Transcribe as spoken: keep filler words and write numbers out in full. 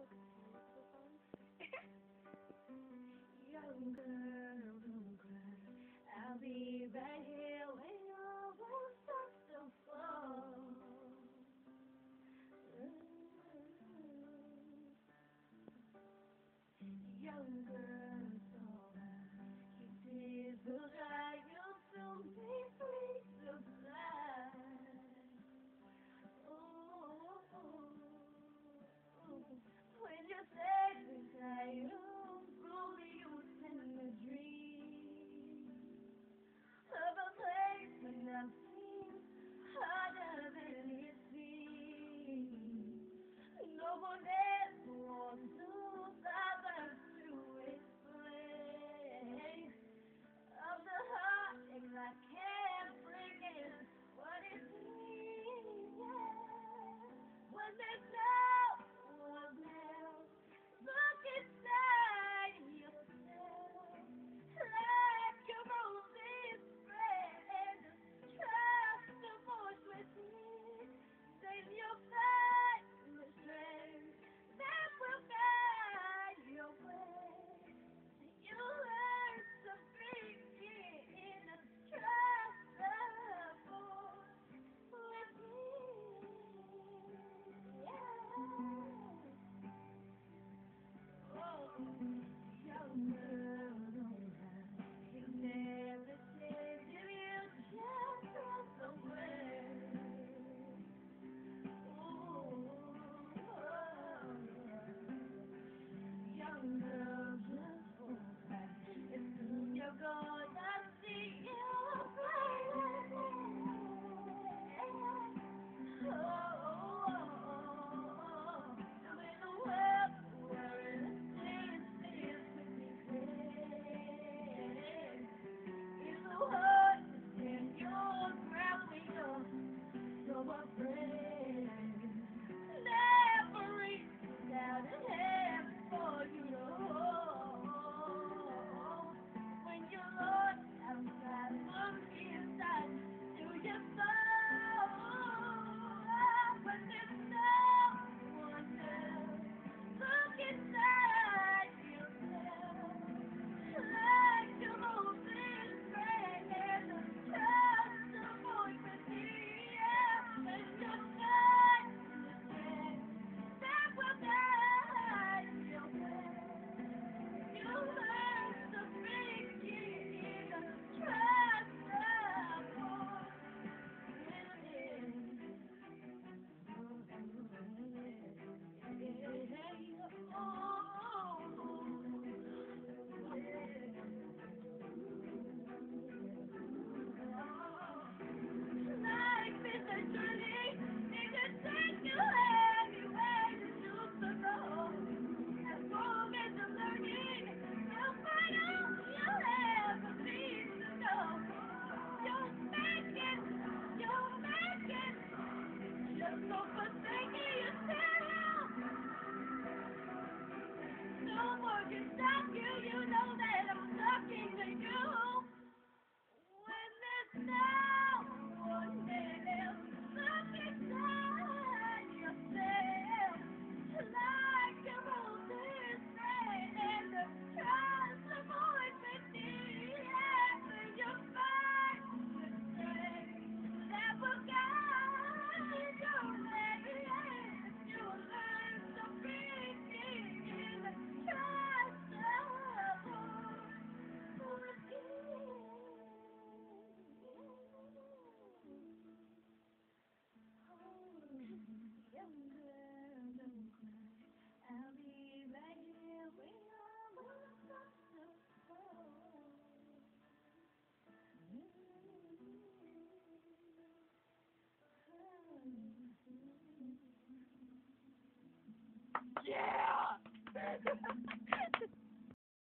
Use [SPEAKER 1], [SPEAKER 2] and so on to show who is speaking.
[SPEAKER 1] Young girl, don't cry. I'll be right here when your world starts to fall. Young girl, it's alright. Keep tears will dry. You'll soon be free to fly. When you say goodbye, you slowly you tend to dream of a place that now seems harder than it seems. No one ever wants to bother to explain of the heartache I can't bring in what it means. Yeah. When there's no one else, look inside yourself. Let your roses spread. Trust the voice within. Save your fight the strength that will guide your way. You learn to begin to trust the voice within. Yeah. Oh, young girl, don't hide. He'll never change if you just walk away. Ooh, oh, young girl, just hold back. And soon you're gonna see your brighter day. Oh, oh, oh, oh. I'm in a world where innocence is betrayed. It's so hard to stand your ground when you're so afraid. Never reach out a hand for you to hold. When you're lost outside, look inside to your soul. But there's no one else. Look inside yourself. Let your roses spread and trust the voice within. And you'll find the strength that will guide your way. You learn to begin to trust the voice Life is a journey, it can take you anywhere you choose to go. As long as you're learning, you'll find out you'll ever need to know. You'll make it, you'll make it. Just don't forsake yourself. No one can stop you, you know that I'm talking to you. When there's no one else, look inside yourself. Like your roses red and the trust the voice within. And you'll find the strength that will guide your way. You'll learn to begin to trust the voice within. Young girl, don't cry. I'll be right here when your world starts to fall. Yeah!